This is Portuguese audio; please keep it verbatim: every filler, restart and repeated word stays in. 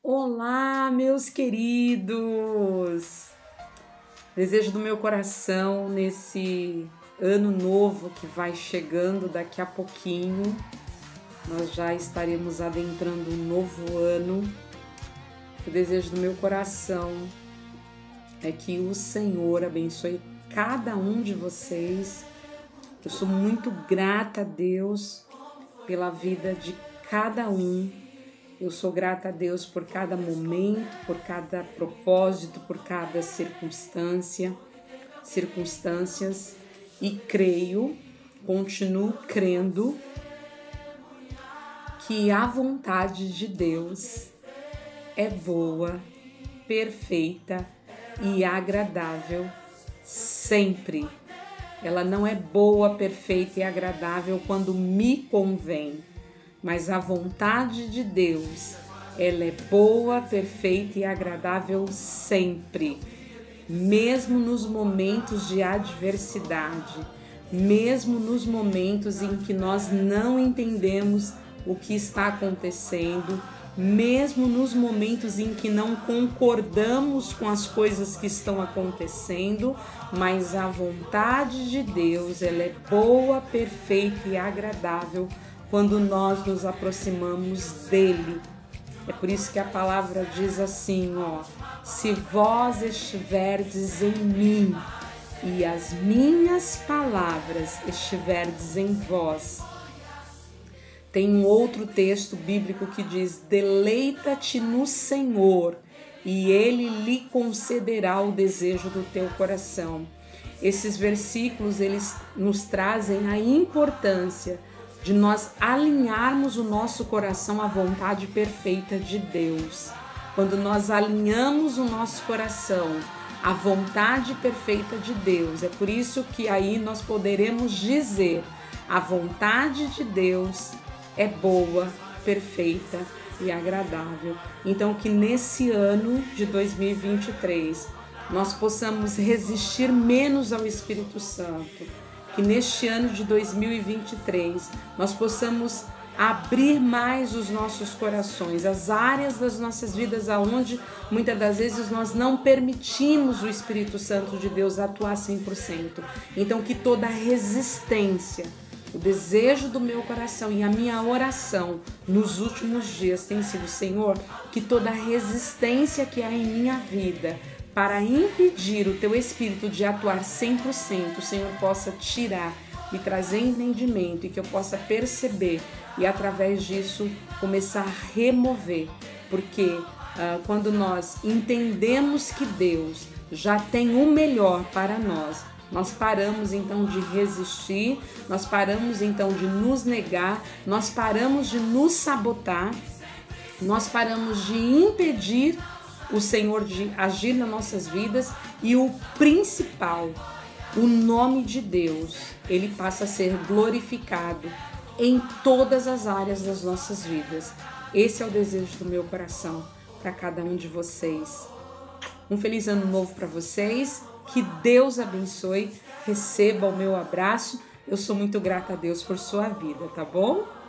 Olá, meus queridos! Desejo do meu coração nesse ano novo que vai chegando daqui a pouquinho. Nós já estaremos adentrando um novo ano. O desejo do meu coração é que o Senhor abençoe cada um de vocês. Eu sou muito grata a Deus pela vida de cada um. Eu sou grata a Deus por cada momento, por cada propósito, por cada circunstância, circunstâncias e creio, continuo crendo que a vontade de Deus é boa, perfeita e agradável sempre. Ela não é boa, perfeita e agradável quando me convém. Mas a vontade de Deus, ela é boa, perfeita e agradável sempre, mesmo nos momentos de adversidade, mesmo nos momentos em que nós não entendemos o que está acontecendo, mesmo nos momentos em que não concordamos com as coisas que estão acontecendo, mas a vontade de Deus, ela é boa, perfeita e agradável quando nós nos aproximamos dele. É por isso que a palavra diz assim, ó: se vós estiverdes em mim e as minhas palavras estiverdes em vós. Tem um outro texto bíblico que diz: deleita-te no Senhor e ele lhe concederá o desejo do teu coração. Esses versículos, eles nos trazem a importância de nós alinharmos o nosso coração à vontade perfeita de Deus. Quando nós alinhamos o nosso coração à vontade perfeita de Deus, é por isso que aí nós poderemos dizer: a vontade de Deus é boa, perfeita e agradável. Então que nesse ano de dois mil e vinte e três nós possamos resistir menos ao Espírito Santo. Que neste ano de dois mil e vinte e três nós possamos abrir mais os nossos corações, as áreas das nossas vidas aonde muitas das vezes nós não permitimos o Espírito Santo de Deus atuar cem por cento. Então que toda resistência, o desejo do meu coração e a minha oração nos últimos dias tem sido: Senhor, que toda resistência que há em minha vida para impedir o teu Espírito de atuar cem por cento, o Senhor possa tirar e trazer entendimento e que eu possa perceber e através disso começar a remover, porque uh, quando nós entendemos que Deus já tem o melhor para nós, nós paramos então de resistir, nós paramos então de nos negar, nós paramos de nos sabotar, nós paramos de impedir o Senhor de agir nas nossas vidas e o principal, o nome de Deus, ele passa a ser glorificado em todas as áreas das nossas vidas. Esse é o desejo do meu coração para cada um de vocês. Um feliz ano novo para vocês, que Deus abençoe, receba o meu abraço. Eu sou muito grata a Deus por sua vida, tá bom?